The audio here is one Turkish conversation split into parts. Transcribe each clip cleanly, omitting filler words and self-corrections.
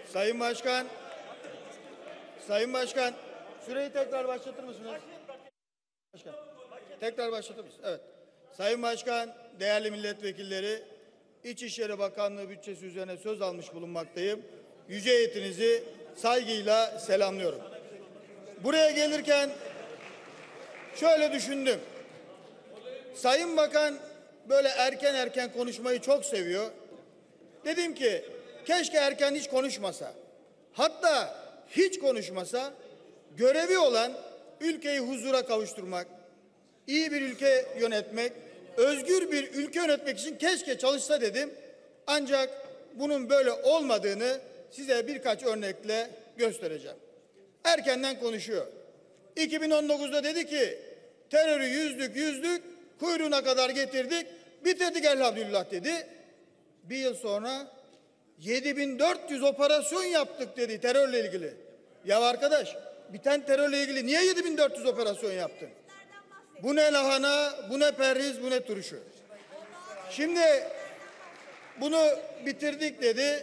Sayın Başkan, Sayın Başkan, süreyi tekrar başlatır mısınız? Başkan, tekrar başlatır mısınız? Evet. Sayın Başkan, değerli milletvekilleri, İçişleri Bakanlığı bütçesi üzerine söz almış bulunmaktayım. Yüce heyetinizi saygıyla selamlıyorum. Buraya gelirken şöyle düşündüm. Sayın Bakan böyle erken konuşmayı çok seviyor. Dedim ki keşke erken hiç konuşmasa. Hatta hiç konuşmasa, görevi olan ülkeyi huzura kavuşturmak, iyi bir ülke yönetmek, özgür bir ülke yönetmek için keşke çalışsa dedim. Ancak bunun böyle olmadığını size birkaç örnekle göstereceğim. Erkenden konuşuyor. 2019'da dedi ki terörü yüzdük, kuyruğuna kadar getirdik, bitirdik elhamdülillah dedi. Bir yıl sonra 7400 operasyon yaptık dedi terörle ilgili. Ya arkadaş, biten terörle ilgili niye 7400 operasyon yaptın? Bu ne lahana, bu ne perhiz, bu ne turşu. Şimdi bunu bitirdik dedi.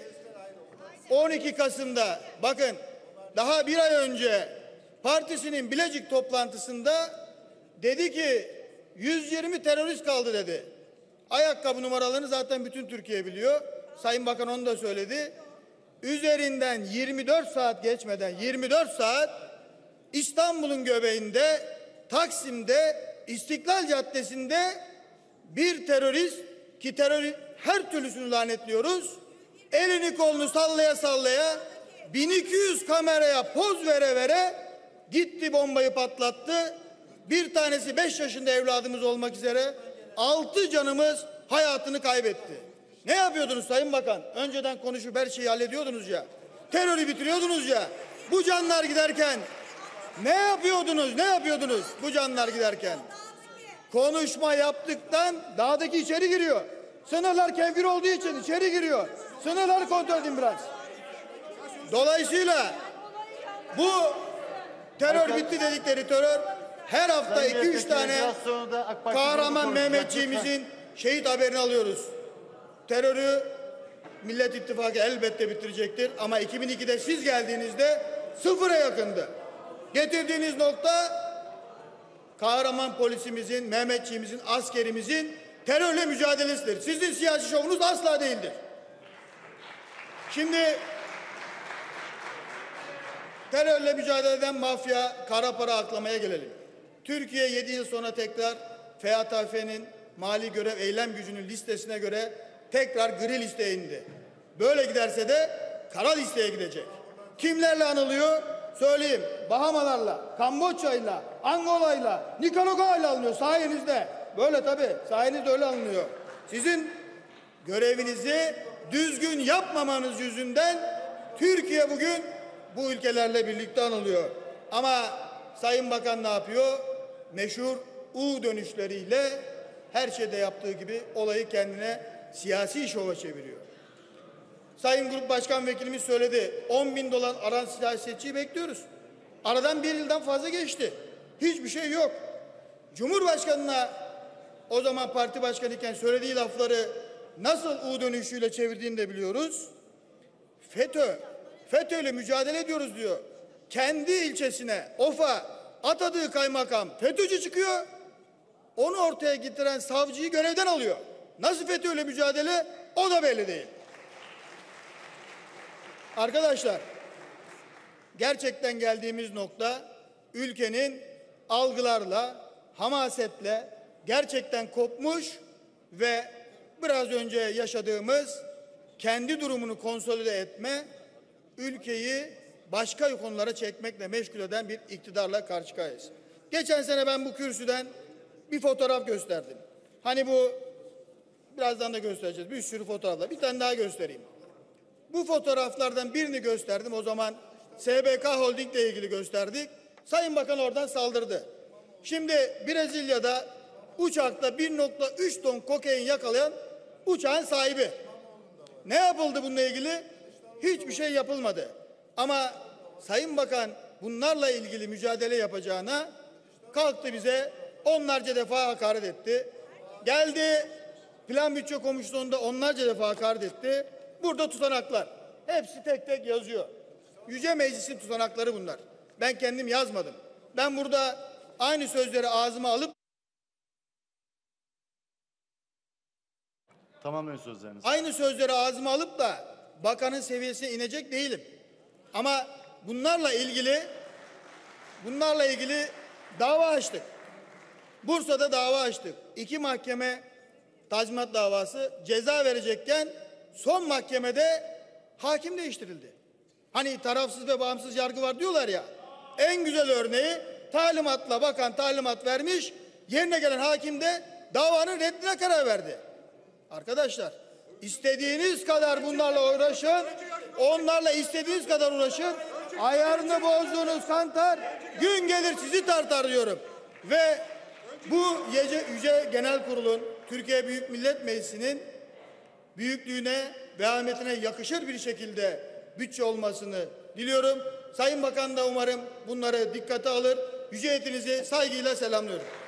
12 Kasım'da bakın daha bir ay önce partisinin Bilecik toplantısında dedi ki 120 terörist kaldı dedi. Ayakkabı numaralarını zaten bütün Türkiye biliyor. Sayın Bakan onu da söyledi. Üzerinden 24 saat geçmeden 24 saat İstanbul'un göbeğinde, Taksim'de, İstiklal Caddesi'nde bir terörist, ki terör her türlüsünü lanetliyoruz, elini kolunu sallaya sallaya 1200 kameraya poz vere gitti, bombayı patlattı. Bir tanesi 5 yaşında evladımız olmak üzere 6 canımız hayatını kaybetti. Ne yapıyordunuz Sayın Bakan? Önceden konuşup her şeyi hallediyordunuz ya. Terörü bitiriyordunuz ya. Bu canlar giderken ne yapıyordunuz bu canlar giderken? Konuşma yaptıktan dağdaki içeri giriyor. Sınırlar kevgir olduğu için içeri giriyor. Sınırları kontrol edin biraz. Dolayısıyla bu terör bitti dedikleri terör, her hafta 2-3 tane kahraman Mehmetçiğimizin şehit haberini alıyoruz. Terörü Millet İttifakı elbette bitirecektir ama 2002'de siz geldiğinizde sıfıra yakındı. Getirdiğiniz nokta kahraman polisimizin, Mehmetçiğimizin, askerimizin terörle mücadelesidir. Sizin siyasi şovunuz asla değildir. Şimdi terörle mücadele eden mafya, kara para aklamaya gelelim. Türkiye 7 yıl sonra tekrar FATF'nin mali görev eylem gücünün listesine göre tekrar gri listeye indi. Böyle giderse de kara listeye gidecek. Kimlerle anılıyor? Söyleyeyim. Bahamalarla, Kamboçya'yla, Angola'yla, Nikaragua'yla alınıyor sayenizde. Böyle tabii. Sayenizde öyle alınıyor. Sizin görevinizi düzgün yapmamanız yüzünden Türkiye bugün bu ülkelerle birlikte anılıyor. Ama Sayın Bakan ne yapıyor? Meşhur U dönüşleriyle her şeyde yaptığı gibi olayı kendine siyasi şova çeviriyor. Sayın Grup Başkan Vekilimiz söyledi. 10.000 dolar aran siyasetçiyi bekliyoruz. Aradan bir yıldan fazla geçti. Hiçbir şey yok. Cumhurbaşkanına o zaman parti başkanı iken söylediği lafları nasıl U dönüşüyle çevirdiğini de biliyoruz. FETÖ'yle mücadele ediyoruz diyor. Kendi ilçesine, OF'a atadığı kaymakam FETÖ'cü çıkıyor. Onu ortaya getiren savcıyı görevden alıyor. Nasıl FETÖ'yle mücadele? O da belli değil. Arkadaşlar, gerçekten geldiğimiz nokta ülkenin algılarla, hamasetle gerçekten kopmuş ve biraz önce yaşadığımız kendi durumunu konsolide etme, ülkeyi başka konulara çekmekle meşgul eden bir iktidarla karşı karşıyayız. Geçen sene ben bu kürsüden bir fotoğraf gösterdim. Hani bu birazdan da göstereceğiz. Bir sürü fotoğraflar. Bir tane daha göstereyim. Bu fotoğraflardan birini gösterdim. O zaman SBK Holding ile ilgili gösterdik. Sayın Bakan oradan saldırdı. Şimdi Brezilya'da uçakta 1,3 ton kokain yakalayan uçağın sahibi. Ne yapıldı bununla ilgili? Hiçbir şey yapılmadı. Ama Sayın Bakan bunlarla ilgili mücadele yapacağına kalktı bize onlarca defa hakaret etti. Geldi Plan Bütçe Komisyonu'nda onlarca defa hakaret etti. Burada tutanaklar. Hepsi tek tek yazıyor. Yüce Meclis'in tutanakları bunlar. Ben kendim yazmadım. Ben burada aynı sözleri ağzıma alıp Tamamlayın sözlerinizi. aynı sözleri ağzıma alıp da bakanın seviyesine inecek değilim. Ama bunlarla ilgili dava açtık. Bursa'da dava açtık. 2 mahkeme tazminat davası ceza verecekken son mahkemede hakim değiştirildi. Hani tarafsız ve bağımsız yargı var diyorlar ya. En güzel örneği talimatla bakan talimat vermiş, yerine gelen hakim de davanın reddine karar verdi. Arkadaşlar, istediğiniz kadar bunlarla uğraşın, onlarla istediğiniz kadar uğraşın. Ayarını bozduğunuz kantar gün gelir sizi tartar diyorum. Ve bu Yüce Genel Kurul'un, Türkiye Büyük Millet Meclisi'nin büyüklüğüne ve ahmetine yakışır bir şekilde bütçe olmasını diliyorum. Sayın Bakan da umarım bunları dikkate alır. Yüce heyetinizi saygıyla selamlıyorum.